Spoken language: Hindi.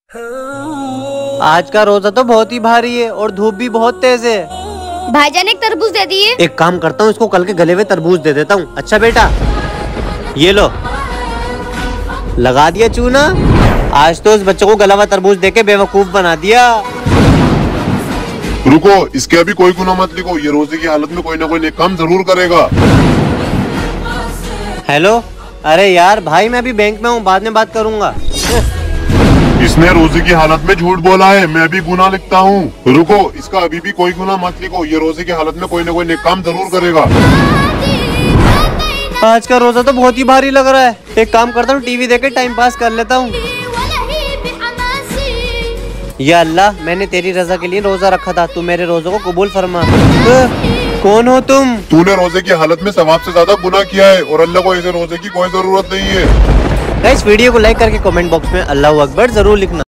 आज का रोजा तो बहुत ही भारी है और धूप भी बहुत तेज है। भाईजान एक तरबूज दे दिए। एक काम करता हूँ, इसको कल के गले हुए तरबूज दे देता हूँ। अच्छा बेटा, ये लो, लगा दिया चूना। आज तो इस बच्चे को गला हुआ तरबूज देके बेवकूफ बना दिया। रुको, इसके अभी कोई गुनाह मत लिखो, ये रोजे की हालत में कोई ना कोई नेक काम जरूर करेगा। हेलो, अरे यार भाई, मैं अभी बैंक में हूँ, बाद में बात करूंगा। इसने रोजे की हालत में झूठ बोला है, मैं भी गुनाह लिखता हूँ। रुको, इसका अभी भी कोई गुनाह मत लिखो, ये रोजे की हालत में कोई ना कोई नेक काम जरूर करेगा। आज का रोजा तो बहुत ही भारी लग रहा है। एक काम करता हूँ, टीवी देख के टाइम पास कर लेता हूँ। या अल्लाह, मैंने तेरी रजा के लिए रोजा रखा था, तू मेरे रोजे को कबूल फरमा। कौन हो तुम? तूने रोजे की हालत में सवाब से ज्यादा गुनाह किया है और अल्लाह को ऐसे रोजे की कोई जरूरत नहीं है। इस वीडियो को लाइक करके कमेंट बॉक्स में अल्लाहू अकबर जरूर लिखना।